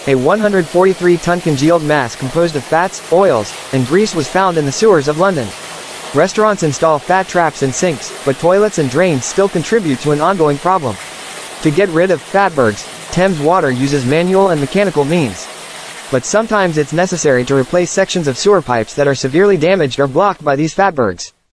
A 143-ton congealed mass composed of fats, oils, and grease was found in the sewers of London. Restaurants install fat traps and sinks, but toilets and drains still contribute to an ongoing problem. To get rid of fatbergs, Thames Water uses manual and mechanical means. But sometimes it's necessary to replace sections of sewer pipes that are severely damaged or blocked by these fatbergs.